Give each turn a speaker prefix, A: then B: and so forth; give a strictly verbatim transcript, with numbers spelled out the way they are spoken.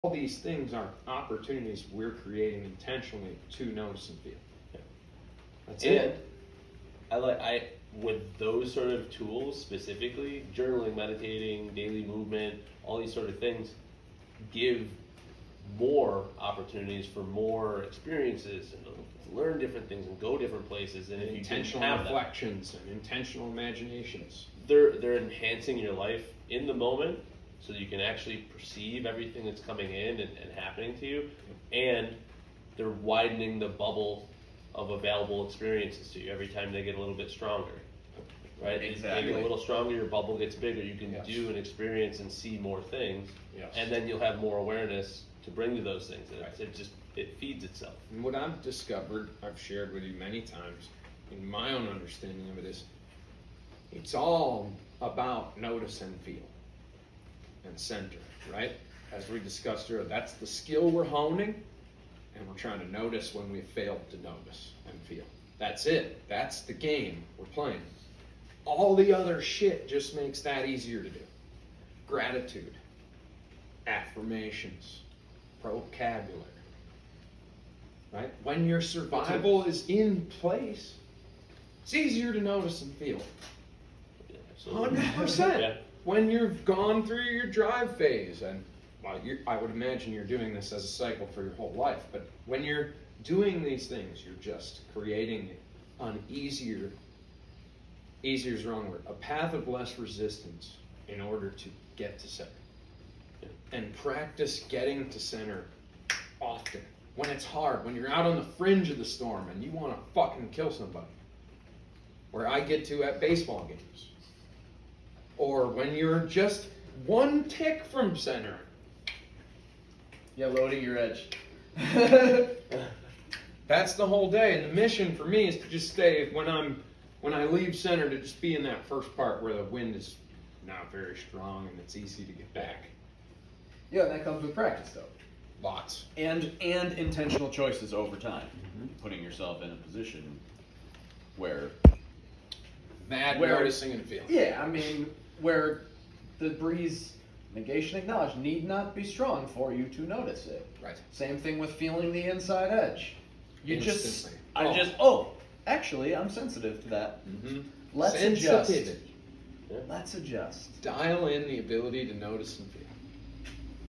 A: all these things are opportunities we're creating intentionally to notice and feel.
B: Yeah.
A: That's
B: and
A: it.
B: I like I with those sort of tools specifically, journaling, meditating, daily movement, all these sort of things give more opportunities for more experiences and to learn different things and go different places. And,
A: And
B: if
A: intentional
B: you have
A: reflections that, and intentional imaginations.
B: they're they're enhancing your life in the moment, so that you can actually perceive everything that's coming in and, and happening to you, and they're widening the bubble of available experiences to you every time they get a little bit stronger. Right?
C: Exactly.
B: You get a little stronger, your bubble gets bigger. You can
A: Yes.
B: do and experience and see more things,
A: Yes.
B: and then you'll have more awareness to bring to those things. And
A: Right.
B: it just it feeds itself.
A: And what I've discovered, I've shared with you many times, in my own understanding of it is, it's all about notice and feel and center, right? As we discussed earlier, that's the skill we're honing, and we're trying to notice when we've failed to notice and feel. That's it. That's the game we're playing. All the other shit just makes that easier to do. Gratitude, affirmations, vocabulary, right? When your survival is in place, it's easier to notice and feel.
B: Yeah,
A: one
B: absolutely.
A: hundred percent.
B: Yeah.
A: When you've gone through your drive phase, and well, you're, I would imagine you're doing this as a cycle for your whole life, but when you're doing these things, you're just creating an easier, easier is the wrong word, a path of less resistance in order to get to center. And practice getting to center often. When it's hard, when you're out on the fringe of the storm and you want to fucking kill somebody. Where I get to at baseball games. Or when you're just one tick from center.
C: Yeah, loading your edge.
A: That's the whole day. And the mission for me is to just stay, when I'm when I leave center, to just be in that first part where the wind is not very strong and it's easy to get back.
C: Yeah, that comes with practice, though.
A: Lots.
D: And and intentional choices over time.
A: Mm-hmm.
D: Putting yourself in a position where
A: Mad
D: Where-
A: noticing and feeling.
D: Yeah, I mean, where the breeze, negation acknowledged, need not be strong for you to notice it.
A: Right.
D: Same thing with feeling the inside edge. You just,
A: Instantly.
D: I
A: Oh.
D: just, oh, actually, I'm sensitive to that.
A: Mm-hmm.
D: Let's adjust.
A: Sensitivity.
D: Let's adjust.
A: Dial in the ability to notice and feel.